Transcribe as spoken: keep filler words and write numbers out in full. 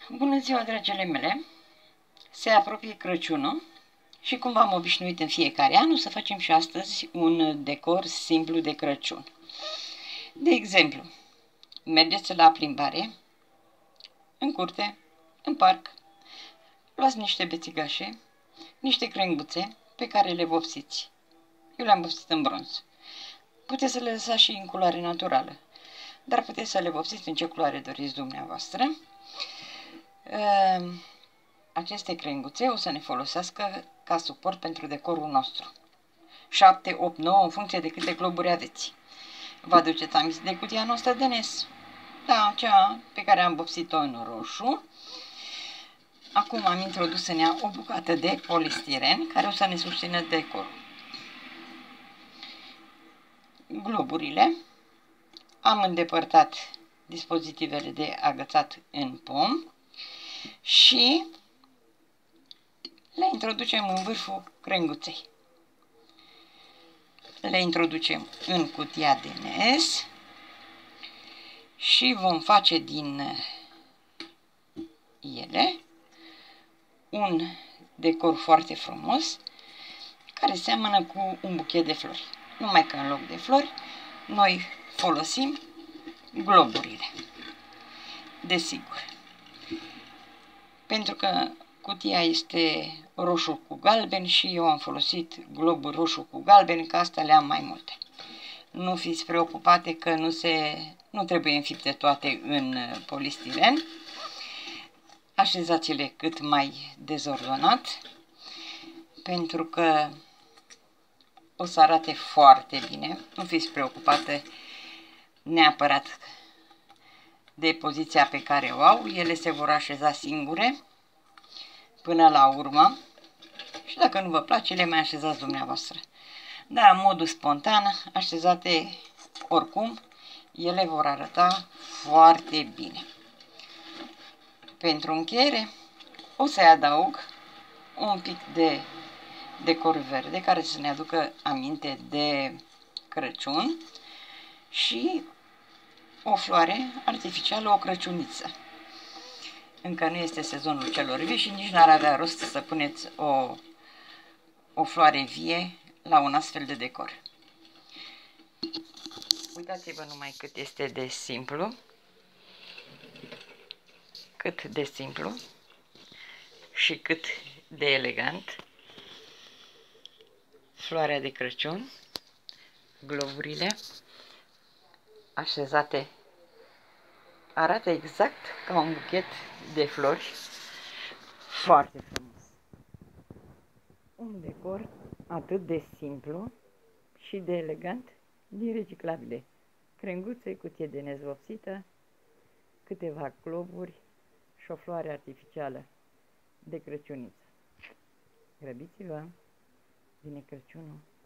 Bună ziua, dragile mele! Se apropie Crăciunul și cum v-am obișnuit în fiecare an, o să facem și astăzi un decor simplu de Crăciun. De exemplu, mergeți la plimbare, în curte, în parc, luați niște bețigașe, niște crenguțe pe care le vopsiți. Eu le-am vopsit în bronz. Puteți să le lăsați și în culoare naturală, dar puteți să le vopsiți în ce culoare doriți dumneavoastră. Aceste crenguțe o să ne folosească ca suport pentru decorul nostru. șapte, opt, nouă, în funcție de câte globuri aveți. Vă aduceți aminte de cutia noastră de N E S? Da, cea pe care am vopsit-o în roșu. Acum am introdus în ea o bucată de polistiren care o să ne susțină decorul. Globurile. Am îndepărtat dispozitivele de agățat în pom și le introducem în vârful crenguței. Le introducem în cutia de N E S și vom face din ele un decor foarte frumos care seamănă cu un buchet de flori. Numai că în loc de flori noi folosim globurile. Desigur. Pentru că cutia este roșu cu galben și eu am folosit globuri roșu cu galben, că asta le-am mai multe. Nu fiți preocupate că nu, se, nu trebuie înfipte toate în polistiren. Așezați-le cât mai dezordonat, pentru că o să arate foarte bine. Nu fiți preocupate neapărat de poziția pe care o au. Ele se vor așeza singure până la urmă și dacă nu vă place, le mai așezați dumneavoastră. Dar în modul spontan, așezate oricum, ele vor arăta foarte bine. Pentru încheiere, o să-i adaug un pic de decor verde care să ne aducă aminte de Crăciun și o floare artificială, o crăciuniță. Încă nu este sezonul celor vii și nici n-ar avea rost să puneți o, o floare vie la un astfel de decor. Uitați-vă numai cât este de simplu, cât de simplu și cât de elegant. Floarea de Crăciun, globurile așezate, arată exact ca un buchet de flori, foarte frumos. Un decor atât de simplu și de elegant din reciclabile. Crenguțe, cutie de nezvopsită, câteva globuri și o floare artificială de crăciuniță. Grăbiți-vă, vine Crăciunul!